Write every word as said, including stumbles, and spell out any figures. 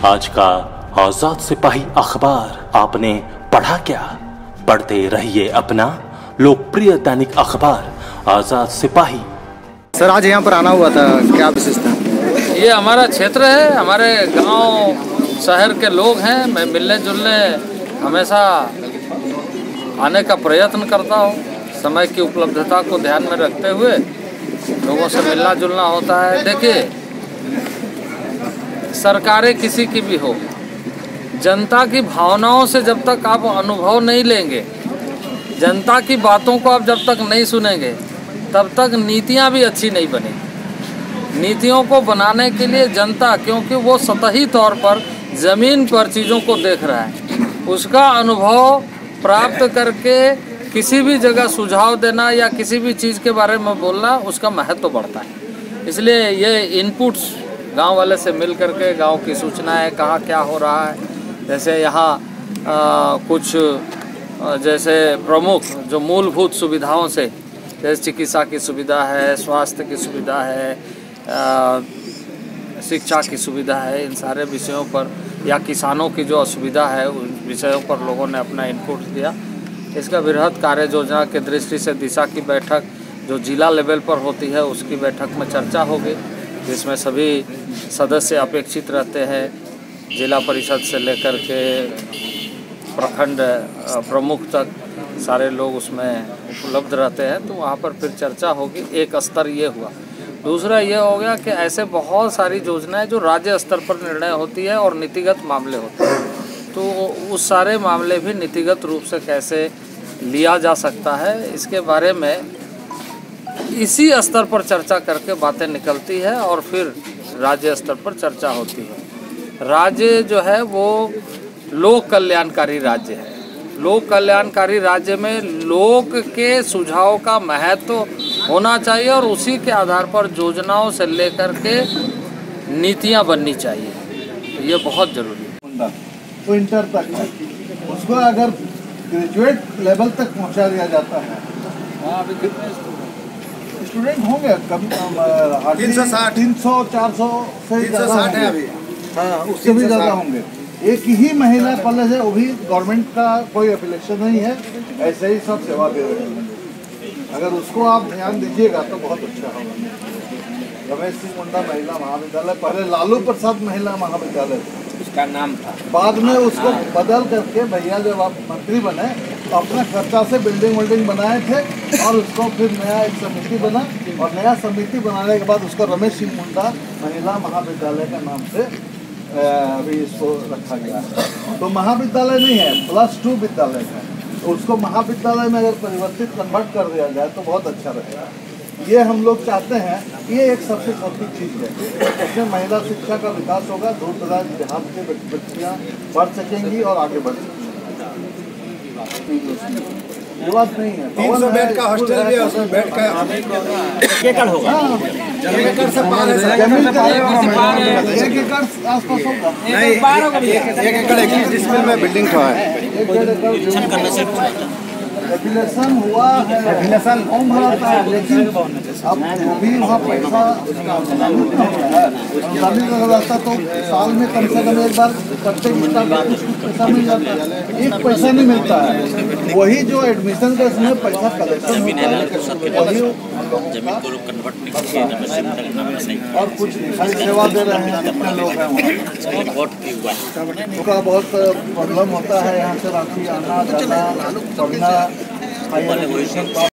आज का आजाद सिपाही अखबार आपने पढ़ा क्या? पढ़ते रहिए अपना लोकप्रिय दैनिक अखबार आजाद सिपाही। सर, आज यहाँ पर आना हुआ था, क्या विशेषता? ये हमारा क्षेत्र है, हमारे गांव शहर के लोग हैं। मैं मिलने जुलने हमेशा आने का प्रयत्न करता हूँ। समय की उपलब्धता को ध्यान में रखते हुए लोगों से मिलना जुलना होता है। देखिए, सरकारें किसी की भी हो, जनता की भावनाओं से जब तक आप अनुभव नहीं लेंगे, जनता की बातों को आप जब तक नहीं सुनेंगे, तब तक नीतियां भी अच्छी नहीं बनेंगी। नीतियों को बनाने के लिए जनता, क्योंकि वो सतही तौर पर ज़मीन पर चीज़ों को देख रहा है, उसका अनुभव प्राप्त करके किसी भी जगह सुझाव देना या किसी भी चीज़ के बारे में बोलना, उसका महत्व बढ़ता है। इसलिए ये इनपुट्स गांव वाले से मिल करके गांव की सूचनाएं, कहाँ क्या हो रहा है, जैसे यहाँ कुछ जैसे प्रमुख जो मूलभूत सुविधाओं से, जैसे चिकित्सा की सुविधा है, स्वास्थ्य की सुविधा है, आ, शिक्षा की सुविधा है, इन सारे विषयों पर, या किसानों की जो असुविधा है उन विषयों पर लोगों ने अपना इनपुट दिया। इसका वृहद कार्य योजना के दृष्टि से दिशा की बैठक जो जिला लेवल पर होती है, उसकी बैठक में चर्चा होगी, जिसमें सभी सदस्य अपेक्षित रहते हैं। जिला परिषद से लेकर के प्रखंड प्रमुख तक सारे लोग उसमें उपलब्ध रहते हैं, तो वहाँ पर फिर चर्चा होगी। एक स्तर ये हुआ। दूसरा ये हो गया कि ऐसे बहुत सारी योजनाएं जो राज्य स्तर पर निर्णय होती है और नीतिगत मामले होते हैं, तो उस सारे मामले भी नीतिगत रूप से कैसे लिया जा सकता है, इसके बारे में इसी स्तर पर चर्चा करके बातें निकलती है और फिर राज्य स्तर पर चर्चा होती है। राज्य जो है वो लोक कल्याणकारी राज्य है। लोक कल्याणकारी राज्य में लोक के सुझाव का महत्व होना चाहिए और उसी के आधार पर योजनाओं से लेकर के नीतियां बननी चाहिए। तो ये बहुत जरूरी है। तो इंटर तक उसको अगर ग्रेजुएट लेवल तक पहुंचा दिया जाता है, हाँ, अभी कितने स्टूडेंट होंगे कम तीन सौ साठ तीन सौ चार सौ से ज़्यादा है अभी। हाँ, उससे भी ज़्यादा होंगे। एक ही महिला कॉलेज है, वो भी गवर्नमेंट का कोई एफिलिएशन नहीं है, ऐसे ही सब सेवा दे रहे हैं। अगर उसको आप ध्यान दीजिएगा तो बहुत अच्छा होगा। रमेश सिंह मुंडा महिला महाविद्यालय, पहले लालू प्रसाद महिला महाविद्यालय उसका नाम था, बाद में उसको बदल करके भैया जब आप मंत्री बने तो अपना खर्चा से बिल्डिंग विल्डिंग बनाए थे और उसको फिर नया एक समिति बना और नया समिति बनाने के बाद उसको रमेश सिंह मुंडा महिला महाविद्यालय का नाम से अभी इसको रखा गया है। तो महाविद्यालय नहीं है, प्लस टू विद्यालय है। तो उसको महाविद्यालय में अगर परिवर्तित कन्वर्ट कर दिया जाए तो बहुत अच्छा रहेगा। ये हम लोग चाहते हैं, ये एक सबसे छोटी चीज़ है। इसमें महिला शिक्षा का विकास होगा, दूर दराज देहात के बच्चियाँ बढ़ सकेंगी और आगे बढ़ सकेंगी। ये बात नहीं है। तीन सौ बेड का हॉस्टल भी है, उसमें बेड का एकड़ होगा, एक एकड़ से पार है, जमीन का एक एकड़ आसपास होगा, नहीं एक एकड़ इक्कीस डिसमिल में बिल्डिंग हुआ है। रेगुलेशन हुआ है, रेगुलेशन कौन भराता है, लेकिन अब भी वहाँ पैसा रहता तो साल में कम से कम एक बार प्रत्येक पैसा मिल जाता है। एक पैसा नहीं मिलता है, वही जो एडमिशन का इसमें पैसा कलेक्शन होता है, वही और कुछ सेवा दे रहे हैं। कितने लोग हैं उसका बहुत प्रॉब्लम होता है, यहाँ से राशि आना जाना पढ़ना।